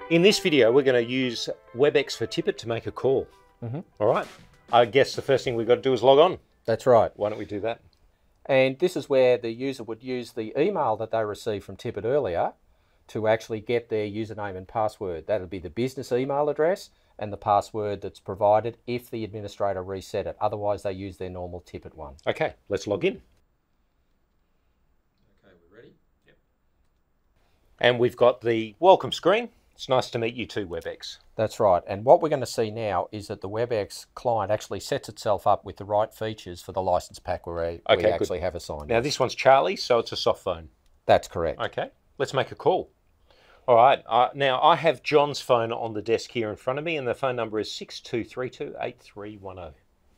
In this video, we're going to use Webex for TIPT to make a call. All right. I guess the first thing we've got to do is log on. That's right. Why don't we do that? And this is where the user would use the email that they received from TIPT earlier to actually get their username and password. That would be the business email address and the password that's provided if the administrator reset it. Otherwise, they use their normal TIPT one. Okay, let's log in. Okay, we're ready? Yep. And we've got the welcome screen. It's nice to meet you too, Webex. That's right. And what we're going to see now is that the Webex client actually sets itself up with the right features for the license pack where we actually have assigned. Now this one's Charlie, so it's a soft phone. That's correct. Okay, let's make a call. All right, now I have John's phone on the desk here in front of me, and the phone number is 6232-8310.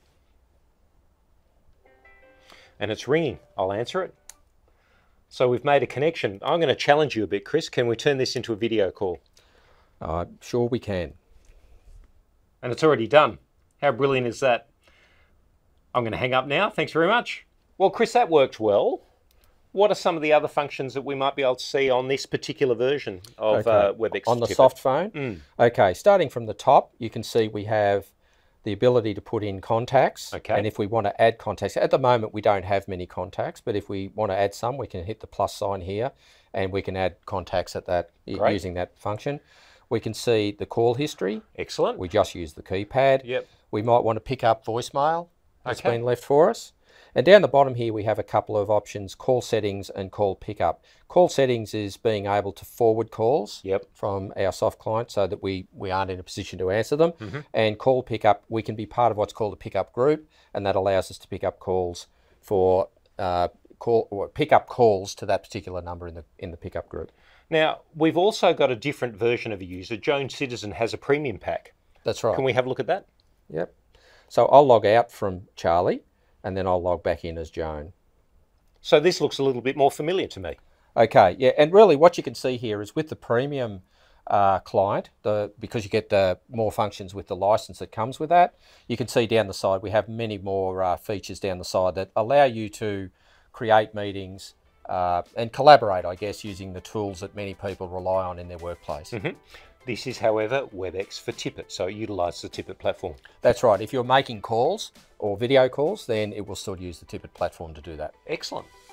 And it's ringing. I'll answer it. So we've made a connection. I'm going to challenge you a bit, Chris. Can we turn this into a video call? Sure we can. And it's already done. How brilliant is that? I'm going to hang up now. Thanks very much. Well, Chris, that worked well. What are some of the other functions that we might be able to see on this particular version of Webex? On the soft phone? Okay, starting from the top, you can see we have the ability to put in contacts. Okay. And if we want to add contacts, at the moment we don't have many contacts, but if we want to add some, we can hit the plus sign here and we can add contacts at that using that function. We can see the call history. Excellent. We just use the keypad. Yep. We might want to pick up voicemail that's been left for us. And down the bottom here, we have a couple of options, call settings and call pickup. Call settings is being able to forward calls from our soft client so that we aren't in a position to answer them. And call pickup, we can be part of what's called a pickup group, and that allows us to pick up calls for pick up calls to that particular number in the pickup group. Now, we've also got a different version of a user. Joan Citizen has a premium pack. That's right. Can we have a look at that? Yep. So I'll log out from Charlie, and then I'll log back in as Joan. So this looks a little bit more familiar to me. Okay, yeah, and really what you can see here is with the premium client, because you get more functions with the license that comes with that, you can see down the side we have many more features down the side that allow you to create meetings and collaborate, I guess, using the tools that many people rely on in their workplace. This is, however, Webex for TIPT, so it utilises the TIPT platform. That's right. If you're making calls or video calls, then it will still use the TIPT platform to do that. Excellent.